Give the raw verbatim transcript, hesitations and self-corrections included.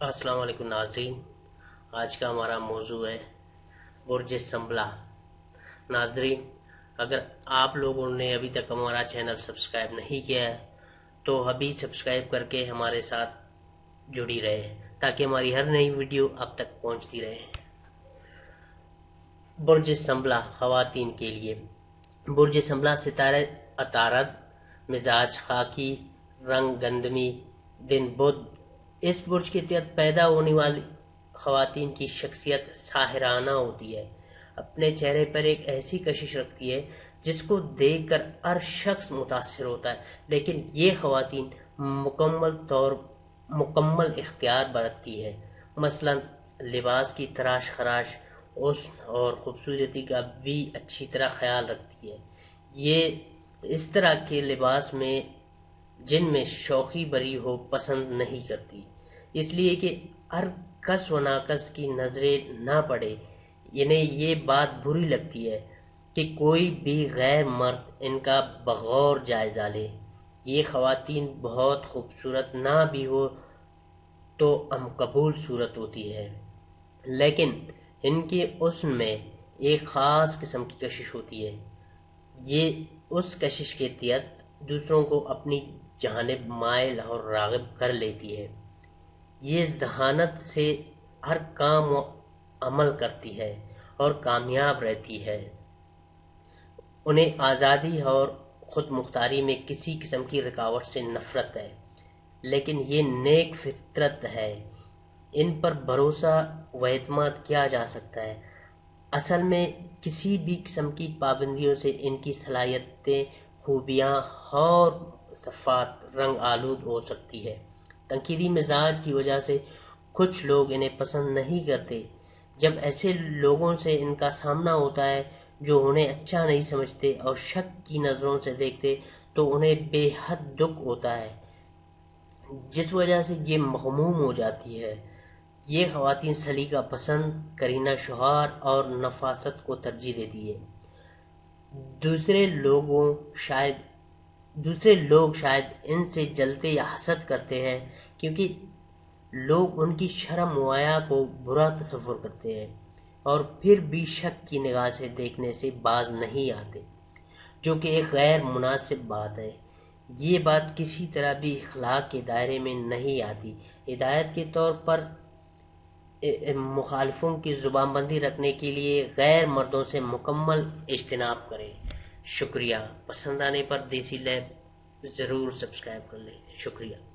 السلام علیکم ناظرین، آج کا ہمارا موضوع ہے برج سنبلا۔ ناظرین، اگر آپ لوگوں نے ابھی تک ہمارا چینل سبسکرائب نہیں کیا ہے تو ابھی سبسکرائب کر کے ہمارے ساتھ جڑی رہے تاکہ ہماری ہر نئی ویڈیو اب تک پہنچتی رہے۔ برج سنبلا خواتین کے لیے۔ برج سنبلا ستارہ عطارد، مزاج خاکی، رنگ گندمی، دن بدھ۔ اس برج کے تحت پیدا ہونے والی خواتین کی شخصیت ساحرانہ ہوتی ہے، اپنے چہرے پر ایک ایسی کشش رکھتی ہے جس کو دیکھ کر ہر شخص متاثر ہوتا ہے، لیکن یہ خواتین مکمل طور مکمل اختیار برتتی ہے، مثلا لباس کی تراش خراش، حسن اور خوبصورتی کا بھی اچھی طرح خیال رکھتی ہے۔ یہ اس طرح کے لباس میں جن میں شوخی بری ہو پسند نہیں کرتی، اس لیے کہ ہر کس و ناکس کی نظریں نہ پڑے۔ انہیں یہ بات بری لگتی ہے کہ کوئی بھی غیر مرد ان کا بغور جائزہ لے۔ یہ خواتین بہت خوبصورت نہ بھی ہو تو ہم قبول صورت ہوتی ہے، لیکن ان کے حسن میں ایک خاص قسم کی کشش ہوتی ہے۔ یہ اس کشش کے تحت دوسروں کو اپنی جانب مائل اور راغب کر لیتی ہے۔ یہ ذہانت سے ہر کام و عمل کرتی ہے اور کامیاب رہتی ہے۔ انہیں آزادی اور خود مختاری میں کسی قسم کی رکاوٹ سے نفرت ہے، لیکن یہ نیک فطرت ہے۔ ان پر بھروسہ و اعتماد کیا جا سکتا ہے۔ اصل میں کسی بھی قسم کی پابندیوں سے ان کی صلاحیتیں، خوبیاں اور صفات رنگ آلود ہو سکتی ہے۔ تنقیدی مزاج کی وجہ سے کچھ لوگ انہیں پسند نہیں کرتے۔ جب ایسے لوگوں سے ان کا سامنا ہوتا ہے جو انہیں اچھا نہیں سمجھتے اور شک کی نظروں سے دیکھتے تو انہیں بے حد دکھ ہوتا ہے، جس وجہ سے یہ مغموم ہو جاتی ہے۔ یہ خواتین سلیقہ پسند، کرینہ شعار اور نفاست کو ترجیح دیتی ہے۔ دوسرے لوگوں شاید دوسرے لوگ شاید ان سے جلتے یا حسد کرتے ہیں کیونکہ لوگ ان کی شرم و حیا کو برا تصور کرتے ہیں اور پھر بھی شک کی نگاہ سے دیکھنے سے باز نہیں آتے، جو کہ ایک غیر مناسب بات ہے۔ یہ بات کسی طرح بھی اخلاق کے دائرے میں نہیں آتی۔ ہدایت کے طور پر مخالفوں کی زبان بندی رکھنے کے لیے غیر مردوں سے مکمل اجتناب کریں۔ شکریہ۔ پسند آنے پر دیسی لیب ضرور سبسکرائب کر لیں۔ شکریہ۔